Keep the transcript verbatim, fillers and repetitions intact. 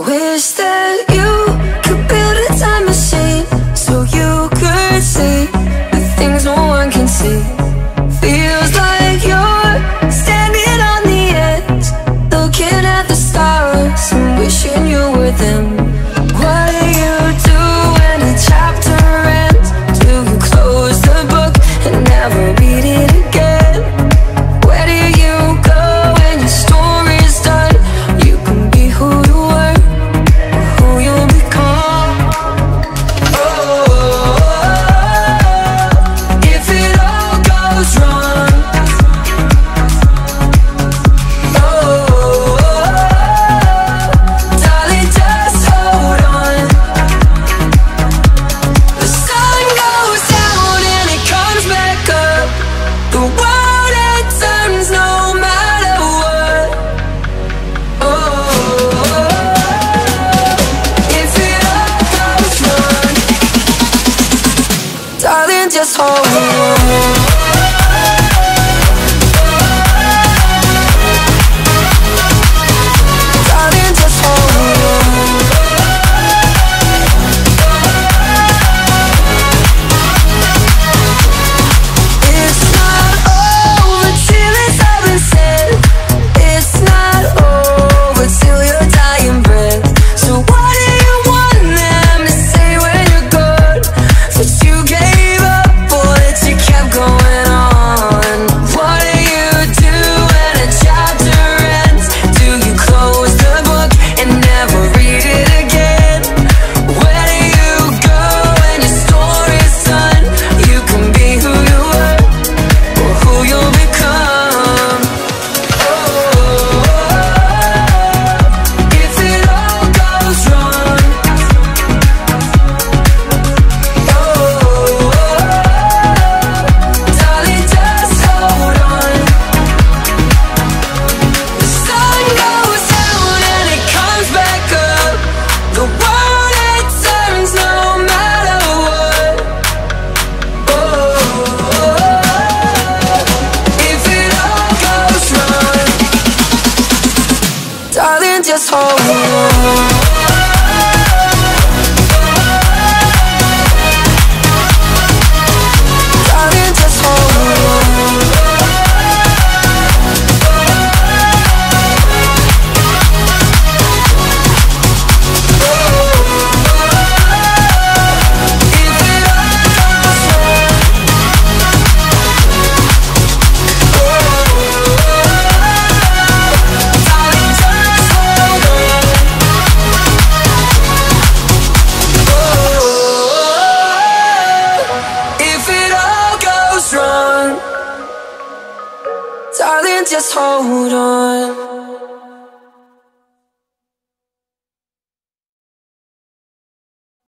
Wish that you could build a time machine so you could see the things no one can see. Feels like you're standing on the edge, looking at the stars and wishing you were them. What do you do when a chapter ends? Do you close the book and never read it again? Where do you go when your story's done? You can be who you were, who you'll become. Oh, if it all goes wrong. Oh, darling, just hold on. The sun goes down and it comes back up. The world, it turns no matter what. Oh, if it all goes wrong, darling, just hold on. Darling, just hold on. It's not over till it's all been said. It's not over till your dying breath. So what do you want them to say when you're gone? That you gave up or that you kept going on? What do you do when a chapter ends? Do you close the book and never read it again? Where do you go when your story's done? You can be who you were or who you'll become. Oh, if it all goes wrong. Oh, darling, just hold on. The sun goes down and it comes back up. The world, it turns no matter what. Oh, if it all goes wrong, darling, just hold on. Darling, just hold on. If it all goes wrong, darling, just hold on. If it all goes wrong, darling, just hold on.